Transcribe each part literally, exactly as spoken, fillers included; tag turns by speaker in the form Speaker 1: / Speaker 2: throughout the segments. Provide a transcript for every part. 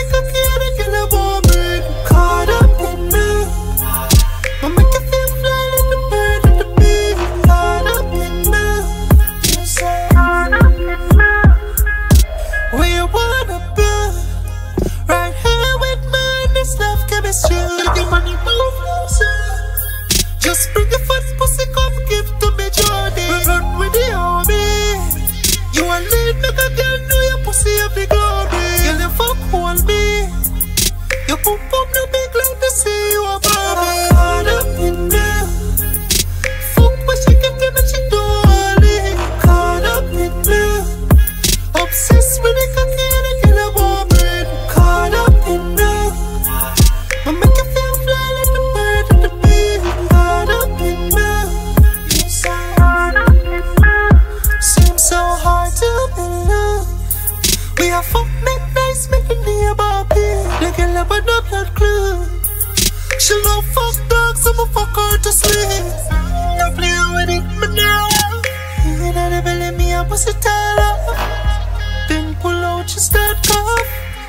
Speaker 1: the cocky and the killer woman. Caught up in me. I make you feel fly like the bird of the bee. Caught up in me. You say caught up in me. Where you wanna be? Right here with me. This love chemistry. Your money move closer. Just bring your fat pussy, come give to me Jordy. Run with the army. You a lead, make a girl know your pussy have the glory. Girl, you fuck hold me. Your pum pum no big like to see you a Barbie. Caught up in me. Fuck when she get in and she don't leave. Caught up in me. Obsessed with the cocky and the killer woman. Caught up in me. I make you feel fly like the bird of the bee. Caught up in me. You say caught up in me. Seems so hard to believe. We are fuck make nice, making me a Barbie. Like a love but not that clue. She love fuck dogs, I'ma fuck her to sleep. No play with it, but now you never believe me, I pussy tall up. Then pull out, you start cough.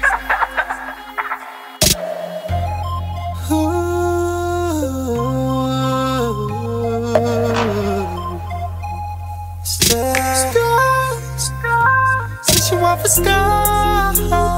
Speaker 1: Star, star, since you want for star,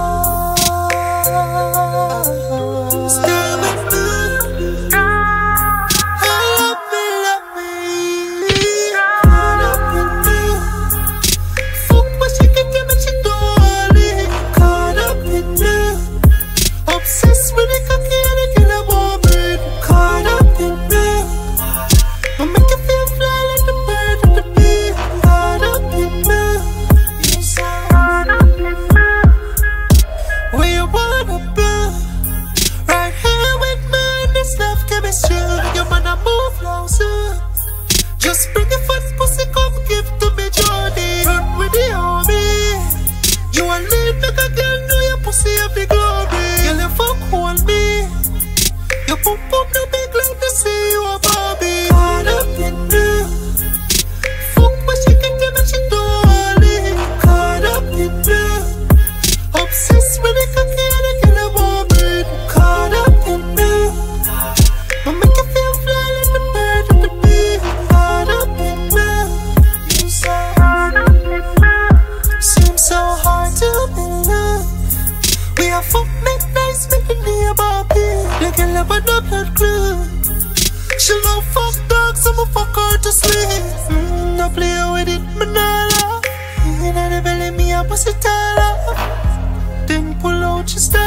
Speaker 1: stay with me. Love me, love me. Caught up in me. Fuck when she get in and she don't leave. Caught up in me. Obsessed with the cocky and the killer woman. Caught up in me. I make you feel fly like the bird of the bee. Caught up in me. You say caught up in me. Where you wanna be? Right here with me. This love chemistry. Your man a move closer. Just bring your fat pussy, come give to me Jordy. Run with the army. You a lead, make a girl know your pussy have the glory. Girl, you fuck hold me. Your pum pum no big like to see you a Barbie. Caught up in me. Fuck when she get in and she don't leave. Caught up in me. Obsessed with the cocky and the killer woman. Caught up in me. I make you feel fly like the bird of the bee. Caught up in me. You say caught up in me. Seems so hard to believe. We are fuck make nice, making me a Barbie. Like a love but not that clue. She love fuck dogs, I'ma fuck her to sleep. Mm, no play with it, but not love. You never believe me, I pussy tall up. Then pull out your style.